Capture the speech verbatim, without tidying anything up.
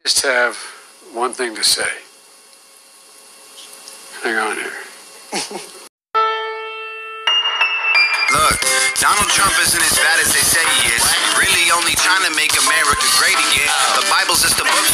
just have one thing to say. Hang on here. Look, Donald Trump isn't as bad as they say he is. Really only trying to make America great again. The Bible's just a book